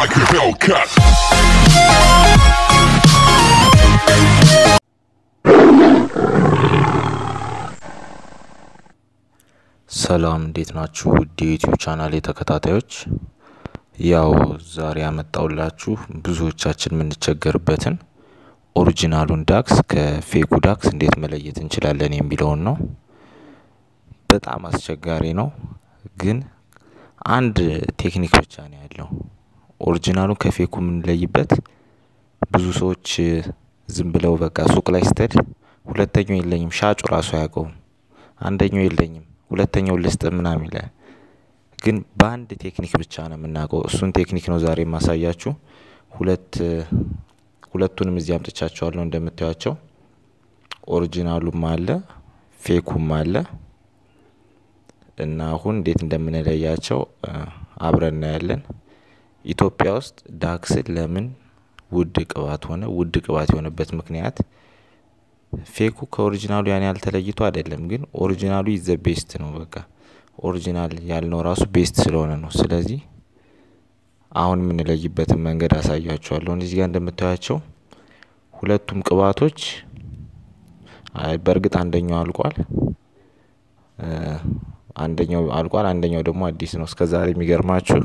like a Hellcat. ሰላም እንዴት ናችሁ? ዩቲዩብ ቻናሌ ተከታታዮች ያው ዛሬ አመጣውላችሁ ብዙዎቻችን የምንቸገርበትን ኦሪጂናሉን ዳክስ ከፌኩ ዳክስ እንዴት መለየት እንችላለን የሚለውን ነው። በጣም አስቸጋሪ ነው፣ ግን አንድ ቴክኒክ ብቻ ነው ያለው። ኦሪጂናሉን ከፌኩ የምንለይበት ብዙ ሰዎች ዝም ብለው በቃ ሱቅ ላይ ስተድ ሁለተኛው የለኝም ሻጩ ራሱ ያውቀው አንደኛው የለኝም ሁለተኛው ልስጥ ምናምን ይላል። ግን በአንድ ቴክኒክ ብቻ ነው የምናውቀው። እሱን ቴክኒክ ነው ዛሬ ማሳያችሁ። ሁለቱንም እዚህ አምጥቻቸዋለሁ እንደምታዩቸው። ኦሪጂናሉም አለ ፌኩም አለ እና አሁን እንዴት እንደምንለያቸው አብረን እናያለን። ኢትዮጵያ ውስጥ ዳክስ ለምን ውድ ቅባት ሆነ? ውድ ቅባት የሆነበት ምክንያት ፌኩ ከኦሪጂናሉ ያን ያልተለይቶ አይደለም፣ ግን ኦሪጂናሉ ኢዝ ዘ ቤስት ነው። በቃ ኦሪጂናል ያልነው ራሱ ቤስት ስለሆነ ነው። ስለዚህ አሁን ምን ለይበትን መንገድ አሳያችኋለሁ። እዚህ ጋር እንደምታዩቸው ሁለቱም ቅባቶች በርግጥ አንደኛው አልቋል፣ አንደኛው ደግሞ አዲስ ነው። እስከዛሬ የሚገርማችሁ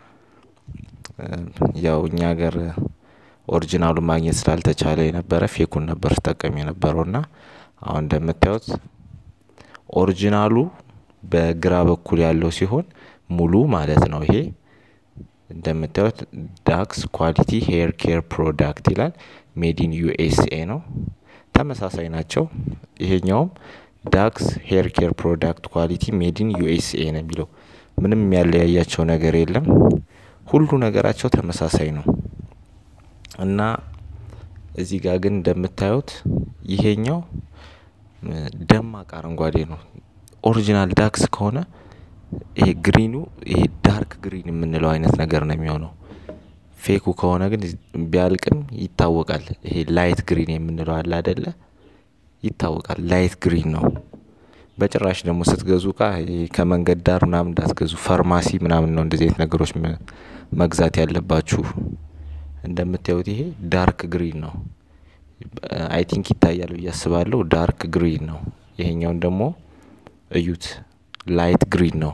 ያው እኛ ሀገር ኦሪጂናሉ ማግኘት ስላልተቻለ የነበረ ፌኩን ነበር ተጠቀም የነበረውና አሁን እንደምታዩት ኦሪጂናሉ በግራ በኩል ያለው ሲሆን ሙሉ ማለት ነው። ይሄ እንደምታዩት ዳክስ ኳሊቲ ሄር ኬር ፕሮዳክት ይላል፣ ሜድ ኢን ዩኤስኤ ነው። ተመሳሳይ ናቸው። ይሄኛውም ዳክስ ሄር ኬር ፕሮዳክት ኳሊቲ ሜድ ኢን ዩኤስኤ ነው የሚለው። ምንም ያለያያቸው ነገር የለም። ሁሉ ነገራቸው ተመሳሳይ ነው። እና እዚህ ጋር ግን እንደምታዩት ይሄኛው ደማቅ አረንጓዴ ነው። ኦሪጂናል ዳክስ ከሆነ ይሄ ግሪኑ ይሄ ዳርክ ግሪን የምንለው አይነት ነገር ነው የሚሆነው። ፌኩ ከሆነ ግን ቢያልቅም ይታወቃል። ይሄ ላይት ግሪን የምንለው አለ አይደለ? ይታወቃል፣ ላይት ግሪን ነው። በጭራሽ ደግሞ ስትገዙ ከመንገድ ዳር ምናምን እንዳትገዙ፣ ፋርማሲ ምናምን ነው እንደዚህ አይነት ነገሮች መግዛት ያለባችሁ። እንደምታዩት ይሄ ዳርክ ግሪን ነው። አይ ቲንክ ይታያል ብያስባለሁ። ዳርክ ግሪን ነው። ይሄኛው ደግሞ እዩት ላይት ግሪን ነው።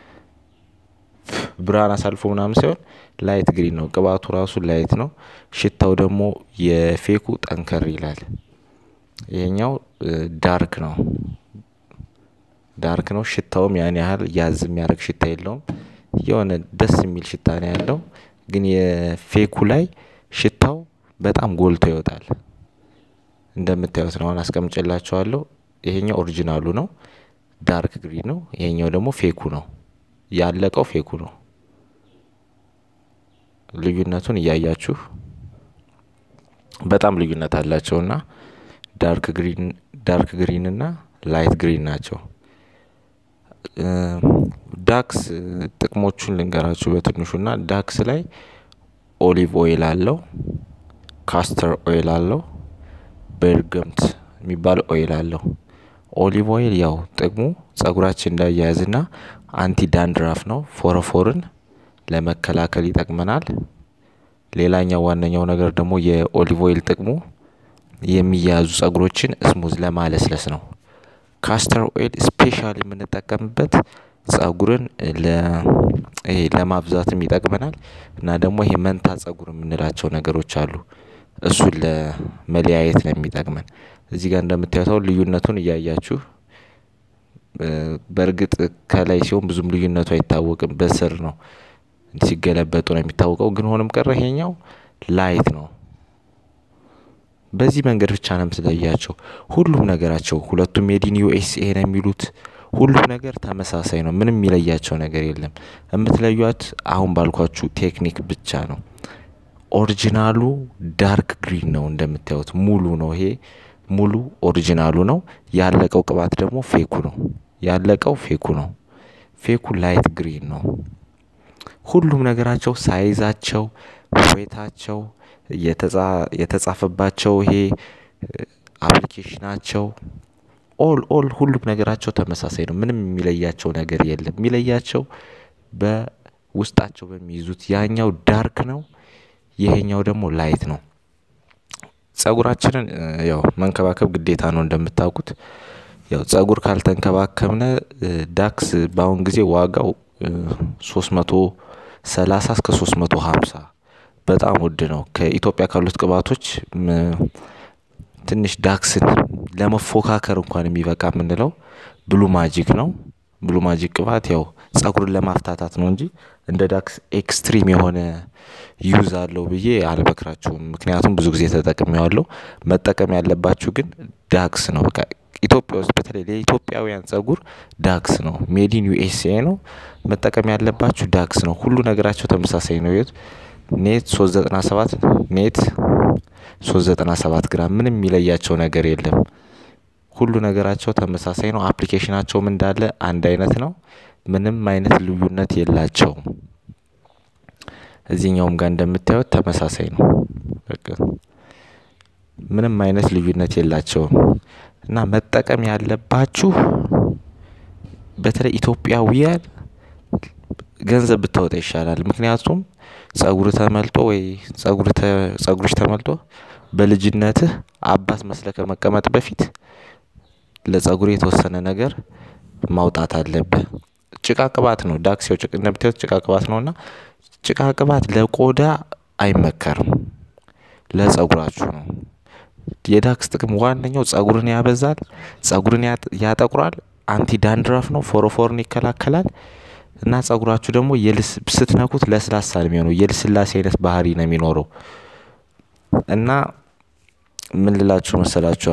ብራና ሳልፎ ምናምን ሳይሆን ላይት ግሪን ነው። ቅባቱ ራሱ ላይት ነው። ሽታው ደግሞ የፌኩ ጠንከር ይላል። ይሄኛው ዳርክ ነው። ሽታውም ያን ያህል ያዝ የሚያደርግ ሽታ የለውም። የሆነ ደስ የሚል ሽታ ነው ያለው። ግን የፌኩ ላይ ሽታው በጣም ጎልቶ ይወጣል። እንደምታዩት ነው። አስቀምጬላችኋለሁ። ይሄኛው ኦሪጂናሉ ነው፣ ዳርክ ግሪን ነው። ይሄኛው ደግሞ ፌኩ ነው፣ ያለቀው ፌኩ ነው። ልዩነቱን እያያችሁ በጣም ልዩነት አላቸውና ዳርክ ግሪን እና ላይት ግሪን ናቸው። ዳክስ ጥቅሞቹን ልንገራችሁ በትንሹና ዳክስ ላይ ኦሊቭ ኦይል አለው፣ ካስተር ኦይል አለው፣ በርገምት የሚባል ኦይል አለው። ኦሊቭ ኦይል ያው ጥቅሙ ፀጉራችን እንዳያያዝና አንቲ ዳንድራፍ ነው። ፎረፎርን ለመከላከል ይጠቅመናል። ሌላኛው ዋነኛው ነገር ደግሞ የኦሊቭ ኦይል ጥቅሙ የሚያያዙ ፀጉሮችን ስሙዝ ለማለስለስ ነው። ካስተር ኦይል ስፔሻሊ የምንጠቀምበት ፀጉርን ለማብዛትም ይጠቅመናል እና ደግሞ ይሄ መንታ ፀጉር የምንላቸው ነገሮች አሉ፣ እሱን ለመለያየት ነው የሚጠቅመን። እዚህ ጋር እንደምታዩት ልዩነቱን እያያችሁ በርግጥ ከላይ ሲሆን ብዙም ልዩነቱ አይታወቅም፣ በስር ነው ሲገለበጡ ነው የሚታወቀው። ግን ሆነም ቀረ ይሄኛው ላይት ነው። በዚህ መንገድ ብቻ ነው ስለያያቸው። ሁሉም ነገራቸው ሁለቱም ሜድ ኢን ዩኤስኤ ነው የሚሉት። ሁሉም ነገር ተመሳሳይ ነው። ምንም የሚለያቸው ነገር የለም። የምትለዩት አሁን ባልኳችሁ ቴክኒክ ብቻ ነው። ኦሪጂናሉ ዳርክ ግሪን ነው እንደምታዩት ሙሉ ነው። ይሄ ሙሉ ኦሪጂናሉ ነው። ያለቀው ቅባት ደግሞ ፌኩ ነው። ፌኩ ላይት ግሪን ነው። ሁሉም ነገራቸው ሳይዛቸው፣ ዌታቸው፣ የተጻፈባቸው ይሄ አፕሊኬሽናቸው ኦል ሁሉም ነገራቸው ተመሳሳይ ነው። ምንም የሚለያቸው ነገር የለም። የሚለያቸው ውስጣቸው በሚይዙት ያኛው ዳርክ ነው ይሄኛው ደግሞ ላይት ነው ፀጉራችንን ያው መንከባከብ ግዴታ ነው እንደምታውቁት ያው ፀጉር ካልተንከባከብነ ዳክስ ባውን ጊዜ ዋጋው 330 እስከ 350 በጣም ውድ ነው ከኢትዮጵያ ካሉት ቅባቶች ትንሽ ዳክስን ለመፎካከር እንኳን የሚበቃ ምንለው ብሉ ማጂክ ነው ብሉ ማጂክ ቅባት ያው ፀጉርን ለማፍታታት ነው እንጂ እንደ ዳክስ ኤክስትሪም የሆነ ዩዝ አለው ብዬ አልበክራችሁም ምክንያቱም ብዙ ጊዜ ተጠቅሜዋለሁ መጠቀም ያለባችሁ ግን ዳክስ ነው በቃ ኢትዮጵያ ውስጥ በተለይ ለኢትዮጵያውያን ፀጉር ዳክስ ነው ሜድ ኢን ዩኤስኤ ነው መጠቀም ያለባችሁ ዳክስ ነው ሁሉ ነገራቸው ተመሳሳይ ነው ይሁት ኔት 397 ኔት 397 ግራም ምንም የሚለያቸው ነገር የለም ሁሉ ነገራቸው ተመሳሳይ ነው አፕሊኬሽናቸው ምን እንዳለ አንድ አይነት ነው ምንም አይነት ልዩነት የላቸው እዚህኛውም ጋር እንደምታዩት ተመሳሳይ ነው በቃ ምንም አይነት ልዩነት የላቸው እና መጠቀም ያለባችሁ በተለይ ኢትዮጵያውያን ገንዘብ ብታወጣ ይሻላል ምክንያቱም ፀጉር ተመልጦ ወይ ፀጉርሽ ተመልጦ በልጅነትህ አባስ መስለከ መቀመጥ በፊት ለፀጉር የተወሰነ ነገር ማውጣት አለበት ጭቃ ቅባት ነው ዳክሲው ጭቃ እንደምታዩት ጭቃ ቅባት ነውና ጭቃ ቅባት ለቆዳ አይመከርም ለፀጉራችሁ ነው የዳክስ ጥቅም ዋናው ፀጉርን ያበዛል ፀጉርን ያጠቁራል አንቲ ዳንድራፍ ነው ፎሮፎርን ይከላከላል እና ፀጉራችሁ ደግሞ ስትነኩት ለስላሳ ነው የሚሆነው የልስላሴ አይነት ባህሪ ነው የሚኖረው እና ምን ልላችሁ መሰላችሁ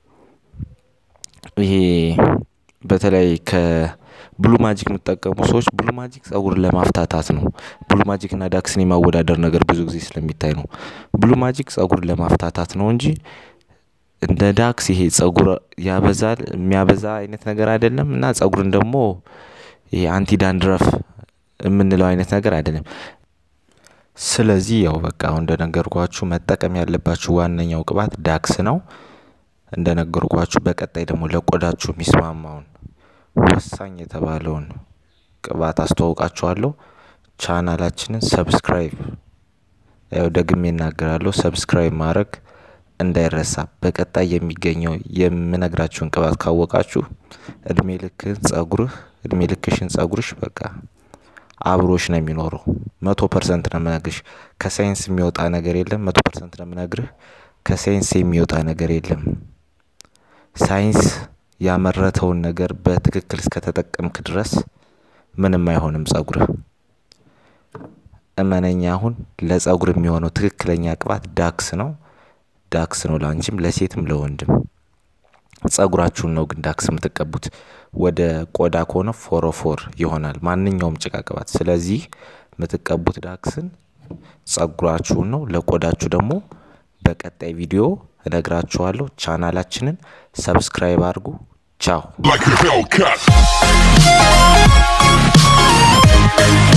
ይሄ በተለይ ከብሉ ማጂክ መጠቀሙ ሰዎች ብሉ ማጂክ ፀጉር ለማፍታታት ነው ብሉ ማጂክ እና ዳክስን የማወዳደር ነገር ብዙ ጊዜ ስለሚታይ ነው ብሉ ማጂክ ፀጉር ለማፍታታት ነው እንጂ እንደ ዳክስ ይሄ ፀጉር ያበዛል የሚያበዛ አይነት ነገር አይደለም እና ፀጉርን ደግሞ ይሄ አንቲ ዳንድራፍ የምንለው አይነት ነገር አይደለም ስለዚህ ያው በቃ እንደነገርኳችሁ መጠቀም ያለባችሁ ዋናው ቅባት ዳክስ ነው እንደነገርኳችሁ በቀጣይ ደግሞ ለቆዳችሁ የሚስማማውን ወሳኝ የተባለውን ቅባት አስተዋውቃችኋለሁ ቻናላችንን ሰብስክራይብ ያው ደግሜ እናገራለሁ ሰብስክራይብ ማድረግ እንዳይረሳ በቀጣይ የሚገኘው የምነግራችሁን ቅባት ካወቃችሁ እድሜ ልክሽን ፀጉርሽ በቃ አብሮሽ ነው የሚኖረው 100% ነው የምነግርሽ ከሳይንስ የሚወጣ ነገር የለም 100% ነው የምነግርህ ከሳይንስ የሚወጣ ነገር የለም ሳይንስ ያመረተውን ነገር በትክክል እስከተጠቀምክ ድረስ ምንም አይሆንም ፀጉርህ እመነኛ አሁን ለፀጉር የሚሆነው ትክክለኛ ቅባት ዳክስ ነው ላንቺም ለሴትም ለወንድም ፀጉራችሁን ነው ግን ዳክስ የምትቀቡት ወደ ቆዳ ከሆነ ፎሮፎር ይሆናል ማንኛውም ጭቃ ቅባት ስለዚህ የምትቀቡት ዳክስን ፀጉራችሁን ነው ለቆዳችሁ ደግሞ በቀጣይ ቪዲዮ እነግራችኋለሁ ቻናላችንን ሰብስክራይብ አድርጉ ቻው